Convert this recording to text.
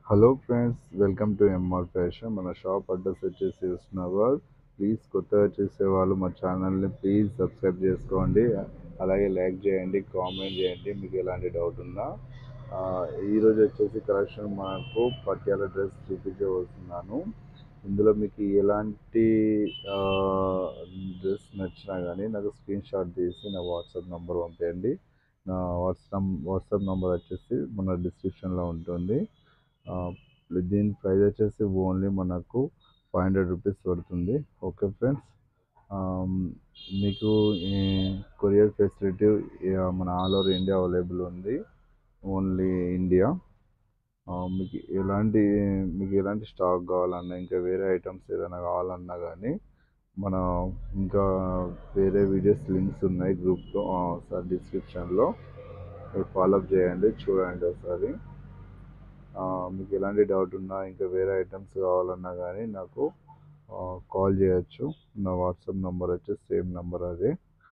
Hello friends, welcome to MR fashion. మన shop address వచ్చేసి Husnabad. Please కొత్తగా చూసేవాళ్ళు మా ఛానల్ని ప్లీజ్ సబ్స్క్రైబ్ చేసుకోండి. అలాగే లైక్ చేయండి, కామెంట్ చేయండి మీకు ఎలాంటి డౌట్ ఉన్నా. ఈరోజు వచ్చేసి కలెక్షన్ మనకు పట్యాల డ్రెస్ చూపించబోతున్నాను. ఇందులో మీకు ఎలాంటి డ్రెస్ నచ్చినా కానీ నాకు స్క్రీన్ షాట్ తీసి నా వాట్సాప్ నెంబర్ పంపేయండి. నా వాట్సాప్ నెంబర్ వచ్చేసి మన డిస్క్రిప్షన్లో ఉంటుంది. ఆ, దీని ప్రైస్ వచ్చేసి ఓన్లీ మనకు 500 రూపీస్ పడుతుంది. ఓకే ఫ్రెండ్స్, మీకు ఈ కొరియర్ ఫెసిలిటీ మన ఆల్ ఓవర్ ఇండియా అవైలబుల్ ఉంది. Only India. మీకు ఎలాంటి స్టాక్ కావాలన్నా, ఇంకా వేరే ఐటమ్స్ ఏదైనా కావాలన్నా కానీ మన ఇంకా వేరే వీడియోస్ లింక్స్ ఉన్నాయి గ్రూప్లో, సార్ డిస్క్రిప్షన్లో. మీరు ఫాలోఅప్ చేయండి, చూడండి ఒకసారి. మీకు ఎలాంటి డౌట్ ఉన్నా, ఇంకా వేరే ఐటమ్స్ కావాలన్నా కానీ నాకు కాల్ చేయొచ్చు. నా వాట్సాప్ నెంబర్ వచ్చేసి సేమ్ నెంబర్ అదే.